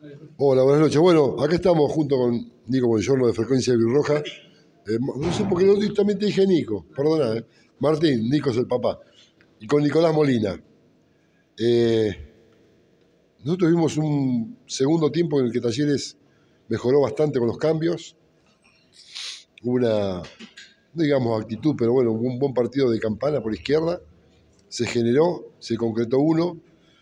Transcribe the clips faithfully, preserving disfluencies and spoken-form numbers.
Hola, buenas noches. Bueno, acá estamos junto con Nico Bongiorno de Frecuencia Birroja. Eh, no sé por qué no directamente dije Nico, perdona, eh. Martín, Nico es el papá. Y con Nicolás Molina. Eh, nosotros vimos un segundo tiempo en el que Talleres mejoró bastante con los cambios. Una, no digamos actitud, pero bueno, un buen partido de Campana por izquierda. Se generó, se concretó uno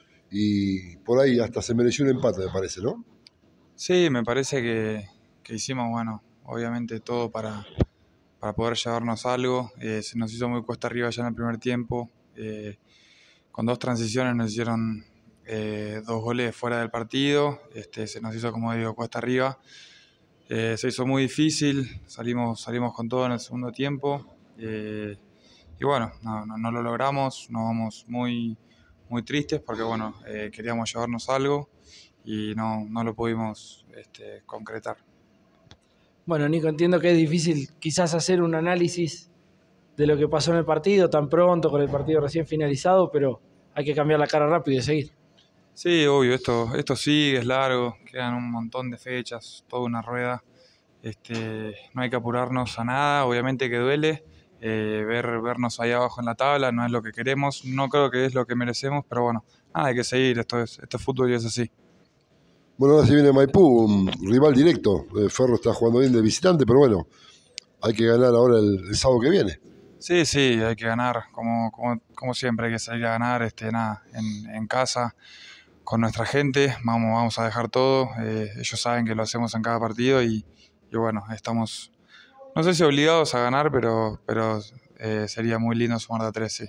y por ahí hasta se mereció un empate, me parece, ¿no? Sí, me parece que, que hicimos, bueno, obviamente todo para, para poder llevarnos algo. Eh, se nos hizo muy cuesta arriba ya en el primer tiempo. Eh, con dos transiciones nos hicieron eh, dos goles fuera del partido. Este, se nos hizo, como digo, cuesta arriba. Eh, se hizo muy difícil, salimos, salimos con todo en el segundo tiempo. Eh, y bueno, no, no, no lo logramos, nos vamos muy, muy tristes porque bueno, eh, queríamos llevarnos algo y no, no lo pudimos este, concretar. Bueno, Nico, entiendo que es difícil quizás hacer un análisis de lo que pasó en el partido tan pronto, con el partido recién finalizado, pero hay que cambiar la cara rápido y seguir. Sí, obvio, esto, esto sigue, es largo, quedan un montón de fechas, toda una rueda. Este, no hay que apurarnos a nada, obviamente que duele. Eh, ver, vernos ahí abajo en la tabla no es lo que queremos, no creo que es lo que merecemos, pero bueno, nada, hay que seguir, esto es, esto es fútbol y es así. Bueno, ahora se viene Maipú, un rival directo. Eh, Ferro está jugando bien de visitante, pero bueno, hay que ganar ahora el, el sábado que viene. Sí, sí, hay que ganar, como, como, como siempre hay que salir a ganar, este, nada, en, en casa, con nuestra gente, vamos, vamos a dejar todo, eh, ellos saben que lo hacemos en cada partido y, y bueno, estamos, no sé si obligados a ganar, pero, pero eh, sería muy lindo sumar de a tres, sí.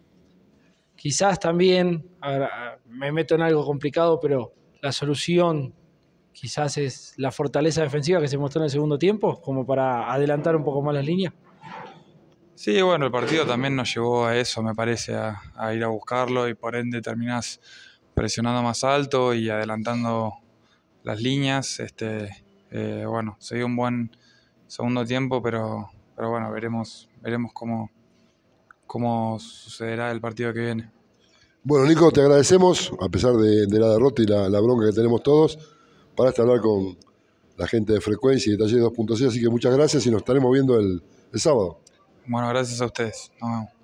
Quizás también, ahora me meto en algo complicado, pero la solución quizás es la fortaleza defensiva que se mostró en el segundo tiempo, como para adelantar un poco más las líneas. Sí, bueno, el partido también nos llevó a eso, me parece, a, a ir a buscarlo y por ende terminás presionando más alto y adelantando las líneas. Este, eh, bueno, se dio un buen segundo tiempo, pero, pero bueno, veremos, veremos cómo, cómo sucederá el partido que viene. Bueno, Nico, te agradecemos, a pesar de, de la derrota y la, la bronca que tenemos todos, para hasta hablar con la gente de Frecuencia y de Talleres dos punto cero. Así que muchas gracias y nos estaremos viendo el, el sábado. Bueno, gracias a ustedes. Nos vemos.